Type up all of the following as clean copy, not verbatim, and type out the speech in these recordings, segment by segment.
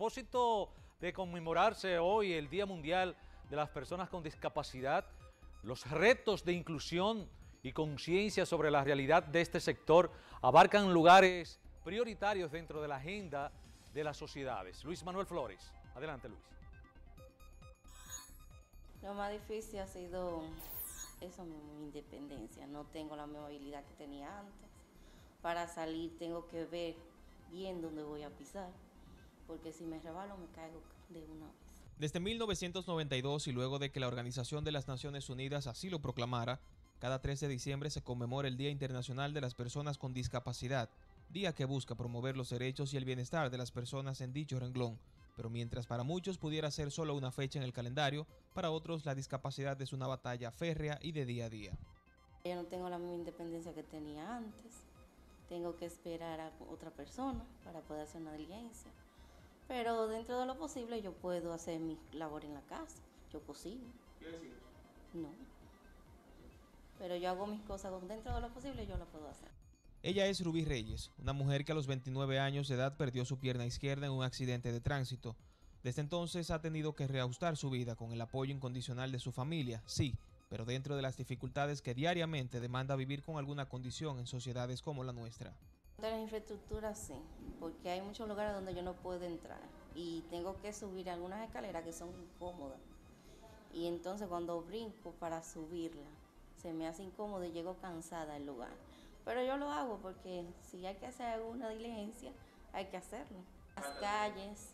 propósito de conmemorarse hoy el Día Mundial de las Personas con Discapacidad, los retos de inclusión y conciencia sobre la realidad de este sector abarcan lugares prioritarios dentro de la agenda de las sociedades. Luis Manuel Flores. Adelante, Luis. Lo más difícil ha sido eso mismo, mi independencia. No tengo la misma habilidad que tenía antes. Para salir tengo que ver bien dónde voy a pisar, porque si me resbalo me caigo de una vez. Desde 1992 y luego de que la Organización de las Naciones Unidas así lo proclamara, cada 3 de diciembre se conmemora el Día Internacional de las Personas con Discapacidad, día que busca promover los derechos y el bienestar de las personas en dicho renglón. Pero mientras para muchos pudiera ser solo una fecha en el calendario, para otros la discapacidad es una batalla férrea y de día a día. Yo no tengo la misma independencia que tenía antes. Tengo que esperar a otra persona para poder hacer una diligencia. Pero dentro de lo posible yo puedo hacer mi labor en la casa. Yo cocino. ¿Quieres ir? No. Pero yo hago mis cosas dentro de lo posible, yo lo puedo hacer. Ella es Rubí Reyes, una mujer que a los 29 años de edad perdió su pierna izquierda en un accidente de tránsito. Desde entonces ha tenido que reajustar su vida con el apoyo incondicional de su familia, sí, pero dentro de las dificultades que diariamente demanda vivir con alguna condición en sociedades como la nuestra. De la infraestructura sí, porque hay muchos lugares donde yo no puedo entrar y tengo que subir algunas escaleras que son incómodas. Y entonces cuando brinco para subirla, se me hace incómodo y llego cansada al lugar. Pero yo lo hago porque si hay que hacer alguna diligencia, hay que hacerlo. Las calles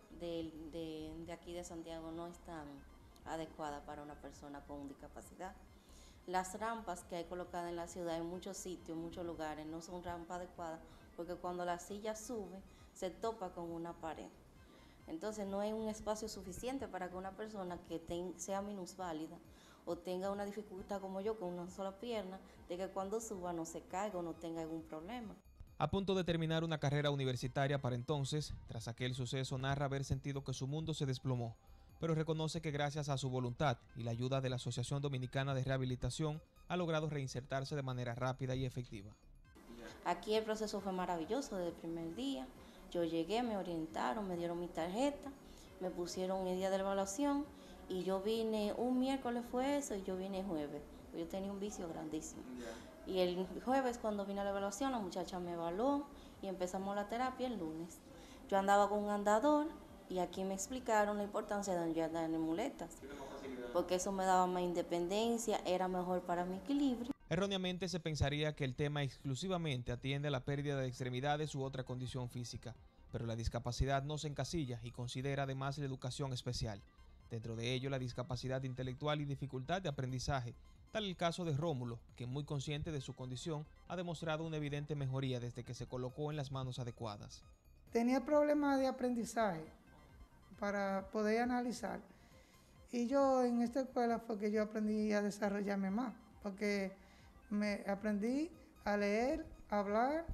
de aquí de Santiago no están adecuadas para una persona con discapacidad. Las rampas que hay colocadas en la ciudad, en muchos sitios, en muchos lugares, no son rampas adecuadas porque cuando la silla sube, se topa con una pared. Entonces no hay un espacio suficiente para que una persona que sea minusválida o tenga una dificultad como yo, con una sola pierna, de que cuando suba no se caiga o no tenga algún problema. A punto de terminar una carrera universitaria para entonces, tras aquel suceso narra haber sentido que su mundo se desplomó, pero reconoce que gracias a su voluntad y la ayuda de la Asociación Dominicana de Rehabilitación ha logrado reinsertarse de manera rápida y efectiva. Aquí el proceso fue maravilloso desde el primer día. Yo llegué, me orientaron, me dieron mi tarjeta, me pusieron mi día de evaluación y yo vine un miércoles fue eso y yo vine jueves. Yo tenía un vicio grandísimo. Y el jueves cuando vine a la evaluación la muchacha me evaluó y empezamos la terapia el lunes. Yo andaba con un andador y aquí me explicaron la importancia de yo andar en muletas, porque eso me daba más independencia, era mejor para mi equilibrio. Erróneamente se pensaría que el tema exclusivamente atiende a la pérdida de extremidades u otra condición física, pero la discapacidad no se encasilla y considera además la educación especial. Dentro de ello la discapacidad intelectual y dificultad de aprendizaje, tal el caso de Rómulo, que muy consciente de su condición ha demostrado una evidente mejoría desde que se colocó en las manos adecuadas. Tenía problemas de aprendizaje para poder analizar y yo en esta escuela fue que yo aprendí a desarrollarme más, porque me aprendí a leer, a hablar,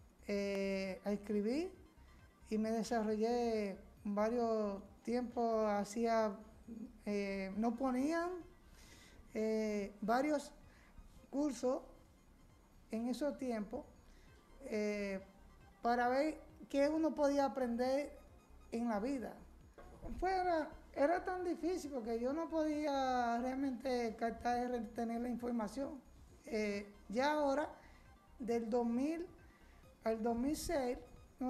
a escribir y me desarrollé varios tiempos, no ponían varios cursos en esos tiempos para ver qué uno podía aprender en la vida. Era tan difícil porque yo no podía realmente captar y retener la información. Ya ahora, del 2000 al 2006,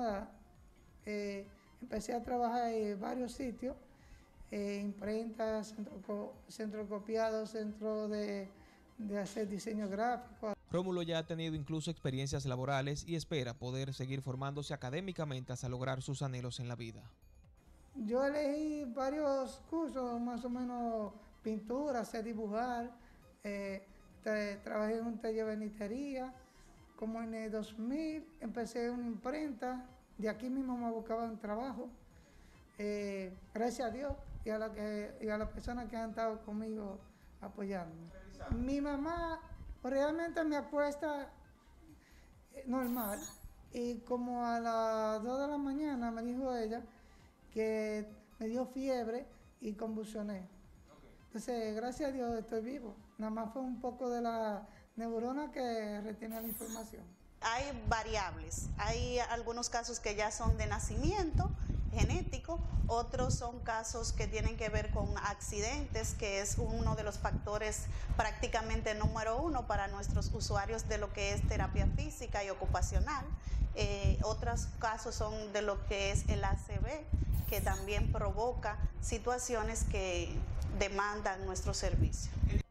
empecé a trabajar en varios sitios, imprentas, centro copiado, centro de hacer diseño gráfico. Rómulo ya ha tenido incluso experiencias laborales y espera poder seguir formándose académicamente hasta lograr sus anhelos en la vida. Yo elegí varios cursos, más o menos pintura, sé dibujar, trabajé en un taller de benitería. Como en el 2000 empecé una imprenta, de aquí mismo me buscaba un trabajo. Gracias a Dios y a las personas que han estado conmigo apoyándome. Mi mamá realmente me acuesta normal y como a las 2 de la mañana me dijo ella que me dio fiebre y convulsioné. Entonces, gracias a Dios estoy vivo. Nada más fue un poco de la neurona que retiene la información. Hay variables, hay algunos casos que ya son de nacimiento, genético, otros son casos que tienen que ver con accidentes, que es uno de los factores prácticamente número uno para nuestros usuarios de lo que es terapia física y ocupacional. Otros casos son de lo que es el ACV, que también provoca situaciones que demandan nuestro servicio.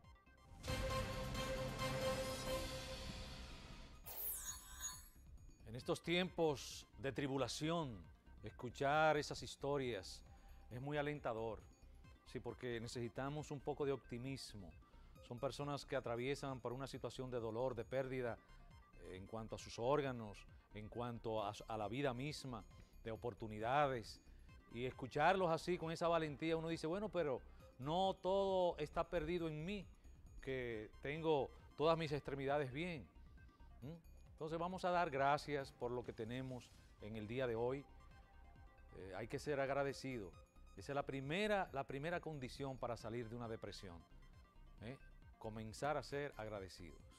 En estos tiempos de tribulación, escuchar esas historias es muy alentador, sí, porque necesitamos un poco de optimismo. Son personas que atraviesan por una situación de dolor, de pérdida en cuanto a sus órganos, en cuanto a la vida misma, de oportunidades. Y escucharlos así, con esa valentía, uno dice, bueno, pero no todo está perdido en mí, que tengo todas mis extremidades bien. Entonces vamos a dar gracias por lo que tenemos en el día de hoy. Hay que ser agradecido. Esa es la primera condición para salir de una depresión. Comenzar a ser agradecidos.